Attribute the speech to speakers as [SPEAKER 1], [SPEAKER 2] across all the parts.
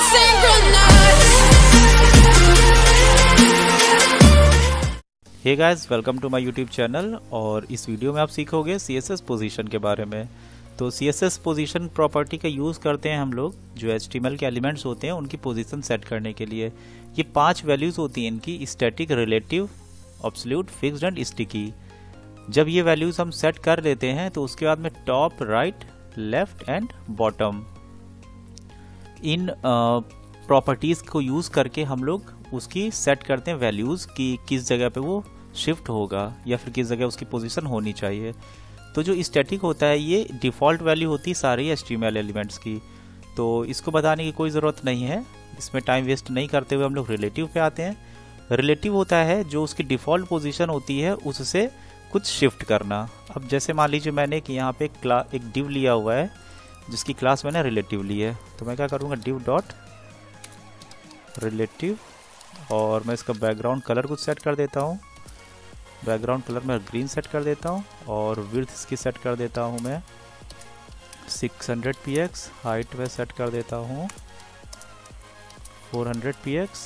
[SPEAKER 1] Hey guys, welcome to my YouTube channel. और इस video में आप सीखोगे CSS पोजीशन के बारे में। तो CSS पोजीशन प्रॉपर्टी का यूज़ करते हैं हम लोग, जो HTML के एलिमेंट्स होते हैं उनकी पोजीशन सेट करने के लिए। ये 5 वैल्यूज होती हैं इनकी: static, relative, absolute, fixed and sticky. जब ये वैल्यूज हम सेट कर लेते हैं तो उसके बाद में top, right, left and bottom, इन प्रॉपर्टीज को यूज करके हम लोग उसकी सेट करते हैं वैल्यूज कि किस जगह पे वो शिफ्ट होगा या फिर किस जगह उसकी पोजीशन होनी चाहिए। तो जो स्टैटिक होता है ये डिफ़ॉल्ट वैल्यू होती है सारी HTML एलिमेंट्स की, तो इसको बताने की कोई ज़रूरत नहीं है। इसमें टाइम वेस्ट नहीं करते हुए हम लोग रिलेटिव पे आते हैं। रिलेटिव होता है जो उसकी डिफ़ॉल्ट पोजीशन होती है उससे कुछ शिफ्ट करना। अब जैसे मान लीजिए मैंने कि यहाँ पे एक डिव लिया हुआ है जिसकी क्लास मैंने रिलेटिव ली है, तो मैं क्या करूँगा, डिव डॉट रिलेटिव, और मैं इसका बैकग्राउंड कलर कुछ सेट कर देता हूँ। बैकग्राउंड कलर मैं ग्रीन सेट कर देता हूँ और विड्थ इसकी सेट कर देता हूँ मैं 600 px। हाइट में सेट कर देता हूँ 400 px।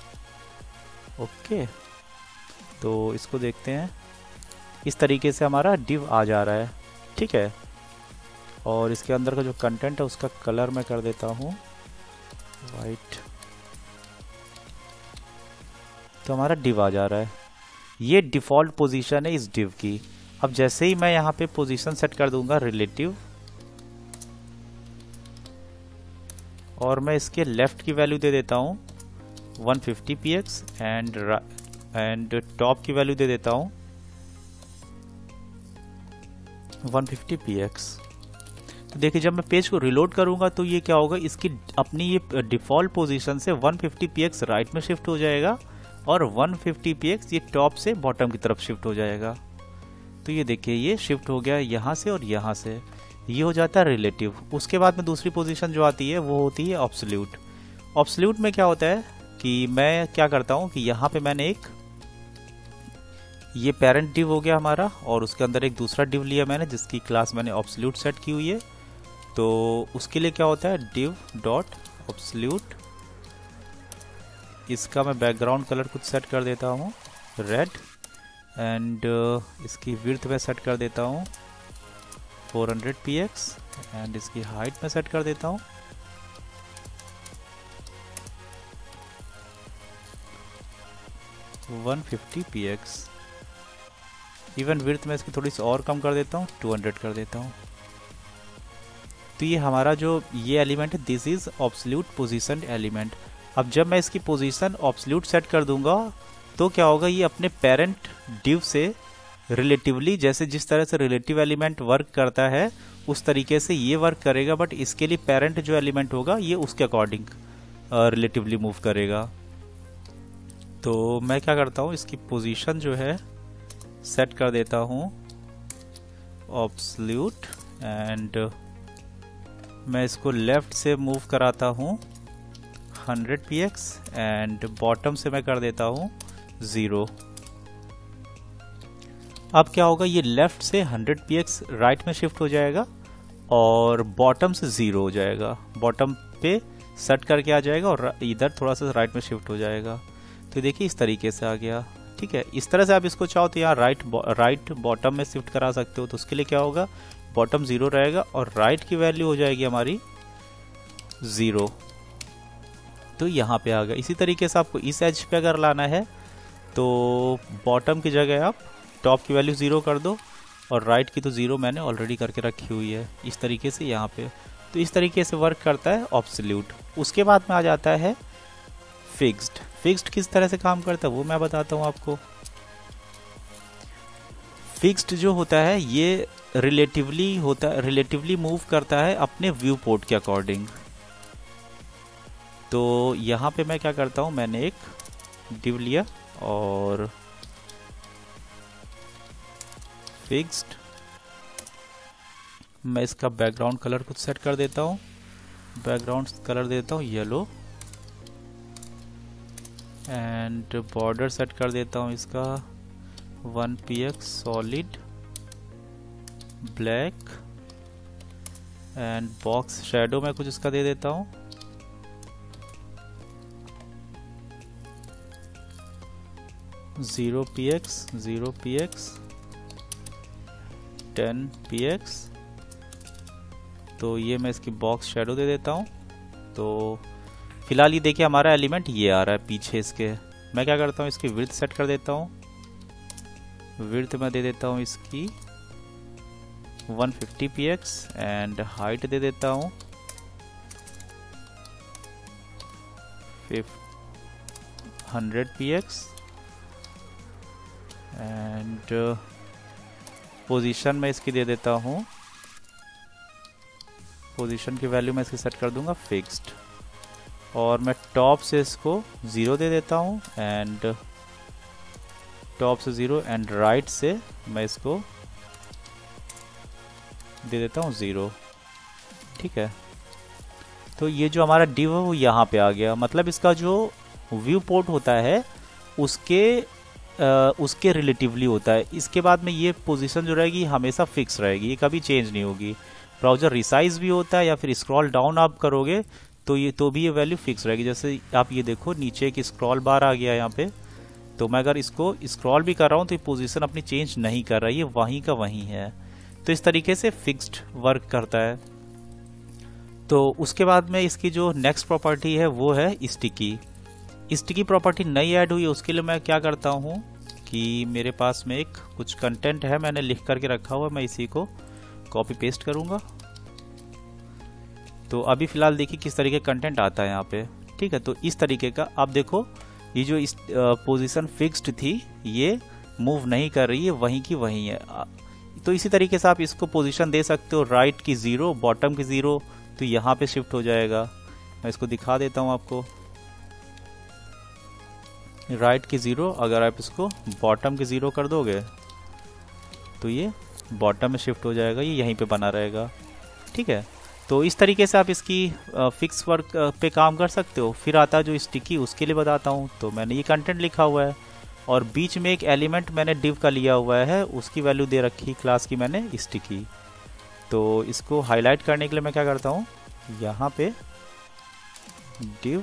[SPEAKER 1] ओके, तो इसको देखते हैं। इस तरीके से हमारा डिव आ जा रहा है, ठीक है। और इसके अंदर का जो कंटेंट है उसका कलर मैं कर देता हूँ वाइट, तो हमारा डिव आ जा रहा है। ये डिफ़ॉल्ट पोजीशन है इस डिव की। अब जैसे ही मैं यहाँ पे पोजीशन सेट कर दूंगा रिलेटिव, और मैं इसके लेफ्ट की वैल्यू दे देता हूँ 150 px एंड टॉप की वैल्यू दे देता हूँ 150 px। तो देखिए जब मैं पेज को रिलोड करूंगा तो ये क्या होगा, इसकी अपनी ये डिफ़ॉल्ट पोजीशन से 150 px राइट में शिफ्ट हो जाएगा और 150 px ये टॉप से बॉटम की तरफ शिफ्ट हो जाएगा। तो ये देखिए ये शिफ्ट हो गया यहाँ से और यहाँ से, ये हो जाता है रिलेटिव। उसके बाद में दूसरी पोजीशन जो आती है वो होती है ऑब्सोल्यूट। ऑब्सोल्यूट में क्या होता है कि मैं क्या करता हूँ कि यहाँ पे मैंने एक ये पेरेंट डिव हो गया हमारा, और उसके अंदर एक दूसरा डिव लिया मैंने जिसकी क्लास मैंने ऑब्सोल्यूट सेट की हुई है। तो उसके लिए क्या होता है, डिव डॉट ऑब्सोल्यूट, इसका मैं बैकग्राउंड कलर कुछ सेट कर देता हूँ रेड, एंड इसकी विड्थ में सेट कर देता हूँ 400 px, एंड इसकी हाइट में सेट कर देता हूँ 150 px। इवन विड्थ में इसकी थोड़ी सी और कम कर देता हूँ, 200 कर देता हूँ। तो ये हमारा जो ये एलिमेंट है, this is absolute position element. अब जब मैं इसकी पोजीशन ऑब्सोल्यूट सेट कर दूंगा तो क्या होगा, ये अपने पेरेंट डिव से रिलेटिवली, जैसे जिस तरह से रिलेटिव एलिमेंट वर्क करता है उस तरीके से ये वर्क करेगा, बट इसके लिए पेरेंट जो एलिमेंट होगा ये उसके अकॉर्डिंग रिलेटिवली मूव करेगा। तो मैं क्या करता हूँ, इसकी पोजीशन जो है सेट कर देता हूँ ऑब्सोल्यूट, एंड मैं इसको लेफ्ट से मूव कराता हूँ 100 px, एंड बॉटम से मैं कर देता हूँ 0। अब क्या होगा, ये लेफ्ट से 100 px राइट में शिफ्ट हो जाएगा और बॉटम से 0 हो जाएगा। बॉटम पे सेट करके आ जाएगा और इधर थोड़ा सा राइट में शिफ्ट हो जाएगा। तो देखिए इस तरीके से आ गया, ठीक है। इस तरह से आप इसको चाहो तो यहाँ राइट बॉटम में शिफ्ट करा सकते हो। तो उसके लिए क्या होगा, बॉटम 0 रहेगा और राइट की वैल्यू हो जाएगी हमारी 0। तो यहाँ पे आ गया। इसी तरीके से आपको इस एज पे अगर लाना है तो बॉटम की जगह आप टॉप की वैल्यू 0 कर दो, और राइट की तो 0 मैंने ऑलरेडी करके रखी हुई है इस तरीके से यहाँ पे। तो इस तरीके से वर्क करता है ऑब्सोल्यूट। उसके बाद में आ जाता है फिक्स्ड। फिक्स्ड किस तरह से काम करता है वो मैं बताता हूँ आपको। फिक्स्ड जो होता है ये रिलेटिवली मूव करता है अपने व्यू पोर्ट के अकॉर्डिंग। तो यहाँ पे मैं क्या करता हूँ, मैंने एक डिव लिया और फिक्स्ड, मैं इसका बैकग्राउंड कलर कुछ सेट कर देता हूँ। बैकग्राउंड कलर देता हूँ येलो, एंड बॉर्डर सेट कर देता हूँ इसका 1 px solid black, and box shadow में कुछ इसका दे देता हूँ 0px 0px 10px। तो ये मैं इसकी बॉक्स शेडो दे देता हूँ। तो फिलहाल ये देखिए हमारा एलिमेंट ये आ रहा है पीछे इसके। मैं क्या करता हूँ, इसकी विड्थ सेट कर देता हूँ। विड्थ मैं दे देता हूँ इसकी 150px एंड हाइट दे देता हूँ 100px एंड पोजीशन में इसकी दे देता हूँ, पोजीशन की वैल्यू मैं इसकी सेट कर दूंगा फिक्स्ड। और मैं टॉप से इसको 0 दे देता हूँ एंड टॉप से 0 एंड राइट से मैं इसको दे देता हूँ 0। ठीक है, तो ये जो हमारा डिव है वो यहाँ पे आ गया। मतलब इसका जो व्यू पोर्ट होता है उसके रिलेटिवली होता है। इसके बाद में ये पोजीशन जो रहेगी हमेशा फिक्स रहेगी, ये कभी चेंज नहीं होगी। ब्राउजर रिसाइज भी होता है या फिर स्क्रॉल डाउन आप करोगे तो भी ये वैल्यू फिक्स रहेगी। जैसे आप ये देखो नीचे एक स्क्रॉल बार आ गया यहाँ पे, तो मैं अगर इसको स्क्रॉल भी कर रहा हूँ तो ये पोजीशन अपनी चेंज नहीं कर रहा है, ये वहीं का वहीं है। तो इस तरीके से फिक्स्ड वर्क करता है। तो उसके बाद में इसकी जो नेक्स्ट प्रॉपर्टी है वो है स्टिकी। स्टिकी प्रॉपर्टी नई ऐड हुई है, उसके लिए मैं क्या करता हूँ कि मेरे पास में एक कुछ कंटेंट है मैंने लिख करके रखा हुआ, मैं इसी को कॉपी पेस्ट करूँगा। तो अभी फिलहाल देखिए किस तरीके का कंटेंट आता है यहाँ पे। ठीक है, तो इस तरीके का आप देखो, ये जो इस पोजीशन फिक्स्ड थी ये मूव नहीं कर रही है, वहीं की वहीं है। तो इसी तरीके से आप इसको पोजीशन दे सकते हो, राइट की 0 बॉटम की 0, तो यहाँ पे शिफ्ट हो जाएगा। मैं इसको दिखा देता हूँ आपको। राइट की 0 अगर आप इसको बॉटम की 0 कर दोगे तो ये बॉटम में शिफ्ट हो जाएगा, ये यहीं पे बना रहेगा। ठीक है, तो इस तरीके से आप इसकी फिक्स वर्क पे काम कर सकते हो। फिर आता है जो स्टिकी, उसके लिए बताता हूँ। तो मैंने ये कंटेंट लिखा हुआ है और बीच में एक एलिमेंट मैंने डिव का लिया हुआ है, उसकी वैल्यू दे रखी क्लास की मैंने स्टिकी। तो इसको हाईलाइट करने के लिए मैं क्या करता हूँ, यहाँ पे डिव,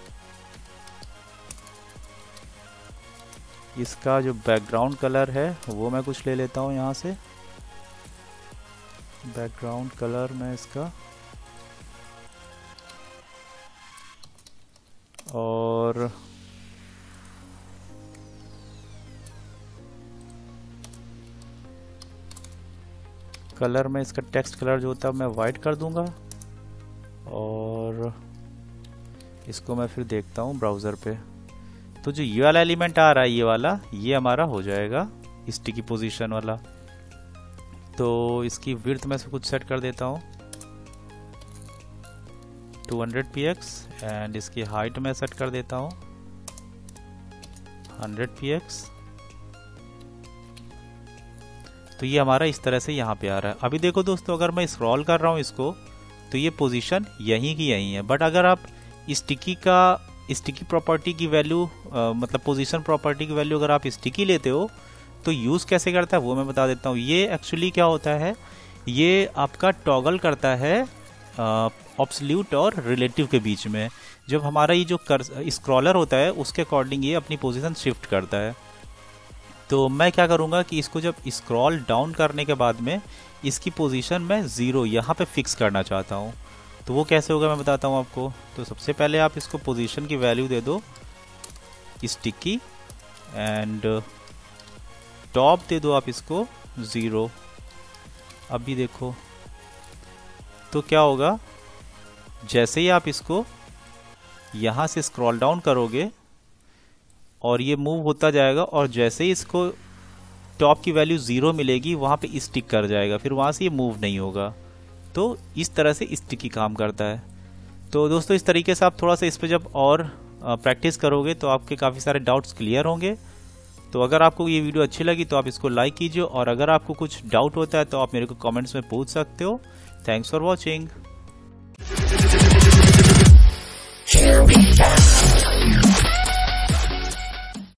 [SPEAKER 1] इसका जो बैकग्राउंड कलर है वो मैं कुछ ले लेता हूँ यहाँ से। बैकग्राउंड कलर में इसका, और कलर में इसका टेक्स्ट कलर जो होता है मैं वाइट कर दूंगा। और इसको मैं फिर देखता हूँ ब्राउज़र पे। तो जो ये वाला एलिमेंट आ रहा है ये वाला, ये हमारा हो जाएगा स्टिकी पोजीशन वाला। तो इसकी विड्थ में से कुछ सेट कर देता हूँ 200px एंड इसकी हाइट में सेट कर देता हूँ 100px। तो ये हमारा इस तरह से यहाँ पे आ रहा है। अभी देखो दोस्तों, अगर मैं स्क्रॉल कर रहा हूँ इसको तो ये पोजीशन यहीं की यहीं है। बट अगर आप स्टिकी प्रॉपर्टी की वैल्यू मतलब पोजीशन प्रॉपर्टी की वैल्यू अगर आप स्टिकी लेते हो तो यूज़ कैसे करता है वो मैं बता देता हूँ। ये एक्चुअली क्या होता है, ये आपका टॉगल करता है ऑब्सोल्यूट और रिलेटिव के बीच में। जब हमारा ये जो स्क्रॉलर होता है उसके अकॉर्डिंग ये अपनी पोजीशन शिफ्ट करता है। तो मैं क्या करूँगा कि इसको जब स्क्रॉल डाउन करने के बाद में इसकी पोजीशन मैं 0 यहाँ पे फिक्स करना चाहता हूँ। तो वो कैसे होगा मैं बताता हूँ आपको। तो सबसे पहले आप इसको पोजीशन की वैल्यू दे दो स्टिकी एंड टॉप दे दो आप इसको 0। अभी देखो तो क्या होगा, जैसे ही आप इसको यहाँ से स्क्रॉल डाउन करोगे और ये मूव होता जाएगा, और जैसे ही इसको टॉप की वैल्यू 0 मिलेगी वहाँ पे स्टिक कर जाएगा, फिर वहाँ से ये मूव नहीं होगा। तो इस तरह से स्टिकी काम करता है। तो दोस्तों इस तरीके से आप थोड़ा सा इस पर जब और प्रैक्टिस करोगे तो आपके काफ़ी सारे डाउट्स क्लियर होंगे। तो अगर आपको ये वीडियो अच्छी लगी तो आप इसको लाइक कीजिए, और अगर आपको कुछ डाउट होता है तो आप मेरे को कमेंट्स में पूछ सकते हो। Thanks for watching.